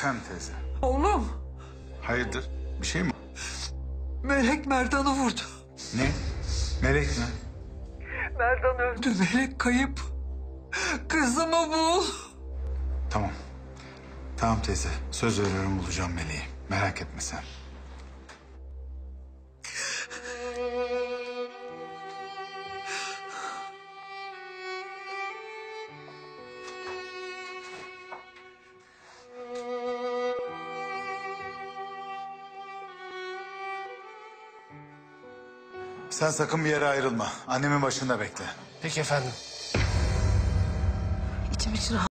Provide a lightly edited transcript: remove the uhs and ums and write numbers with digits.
Efendim teyze. Oğlum, Hayırdır? Bir şey mi? Melek Merdan'ı vurdu. Ne? Melek mi? Merdan öldü, Melek kayıp. Kızımı bul. Tamam. Tamam teyze. Söz veriyorum bulacağım Meleği. Merak etme sen. Sen sakın bir yere ayrılma. Annemin başında bekle. Peki efendim. İçim için